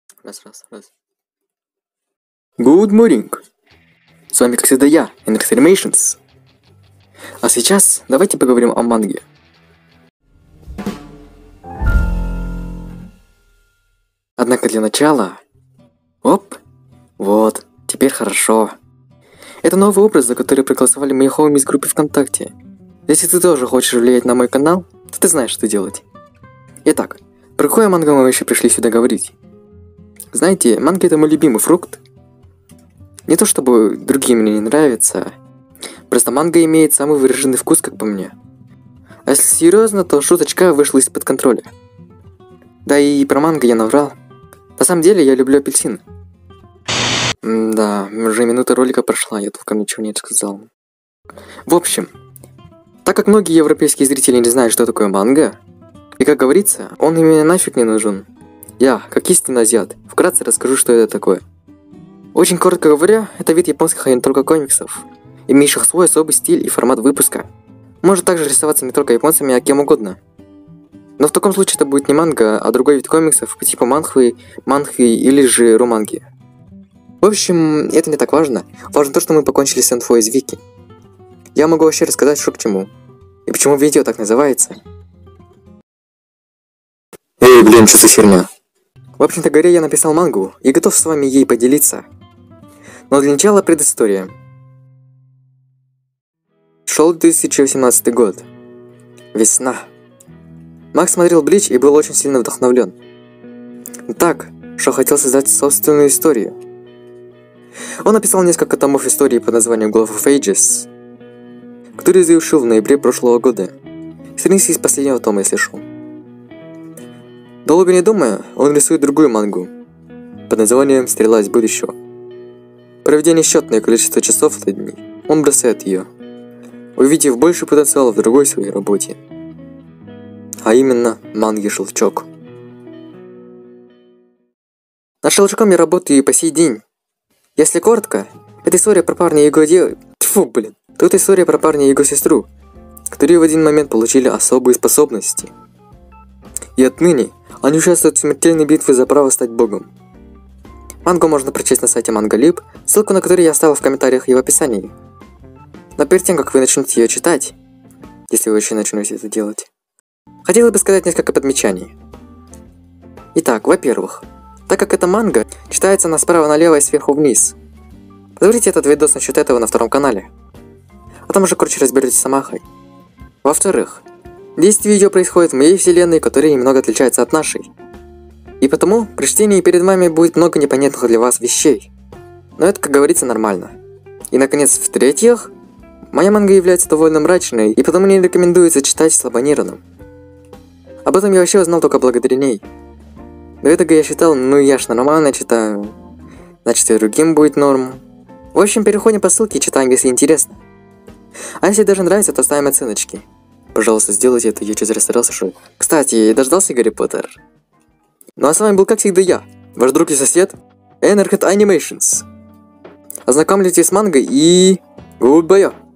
Раз. Good morning! С вами, как всегда, я, Animations. А сейчас давайте поговорим о манге. Однако для начала... Оп! Вот, теперь хорошо. Это новый образ, за который проголосовали мои хоуми из группы ВКонтакте. Если ты тоже хочешь влиять на мой канал, то ты знаешь, что делать. Итак, про какое манго мы еще пришли сюда говорить? Знаете, манго это мой любимый фрукт. Не то чтобы другие мне не нравятся, просто манго имеет самый выраженный вкус, как по мне. А если серьезно, то шуточка вышла из-под контроля. Да и про манго я наврал. На самом деле я люблю апельсин. Да, уже минута ролика прошла, я толком ничего не сказал. В общем, так как многие европейские зрители не знают, что такое манго, и как говорится, он им нафиг не нужен. Я, как истинный азиат, вкратце расскажу, что это такое. Очень коротко говоря, это вид японских не только комиксов, имеющих свой особый стиль и формат выпуска. Может также рисоваться не только японцами, а кем угодно. Но в таком случае это будет не манга, а другой вид комиксов по типу манхвы или же романги. В общем, это не так важно. Важно то, что мы покончили с инфой из Вики. Я могу вообще рассказать, что к чему. И почему видео так называется. Эй, блин, что за херня? В общем-то говоря, я написал мангу и готов с вами ей поделиться. Но для начала предыстория. Шел 2018 год. Весна. Макс смотрел Блич и был очень сильно вдохновлен. Так, что хотел создать собственную историю. Он написал несколько томов истории под названием Glove of Ages, который завершил в ноябре прошлого года. Страницы из последнего тома, если шел. Долго не думая, он рисует другую мангу под названием «Стрела из будущего». Проведя несчетное количество часов над ней, он бросает ее, увидев больший потенциал в другой своей работе, а именно манге «Щелчок». Над «Щелчком» я работаю и по сей день. Если коротко, это история про парня и его Тут история про парня и его сестру, которые в один момент получили особые способности. И отныне они участвуют в смертельной битве за право стать богом. Мангу можно прочесть на сайте MangaLib, ссылку на который я оставил в комментариях и в описании. Но перед тем, как вы начнете ее читать, если вы еще начнете это делать, хотелось бы сказать несколько подмечаний. Итак, во-первых, так как это манга, читается она справа налево и сверху вниз. Посмотрите этот видос насчет этого на втором канале. А там уже короче разберетесь с Амахой. Во-вторых, действие ее происходит в моей вселенной, которая немного отличается от нашей. И потому при чтении перед вами будет много непонятных для вас вещей. Но это, как говорится, нормально. И наконец, в-третьих, моя манга является довольно мрачной, и потому не рекомендуется читать слабонервным. Об этом я вообще узнал только благодаря ней. До этого я считал, ну я ж нормально читаю, значит и другим будет норм. В общем, переходим по ссылке и читаем, если интересно. А если даже нравится, то ставим оценочки. Пожалуйста, сделайте это, я чуть расстарался, что... Кстати, дождался Гарри Поттер. Ну а с вами был, как всегда, я, ваш друг и сосед, Enerhead Animations. Ознакомьтесь с мангой и... Goodbye!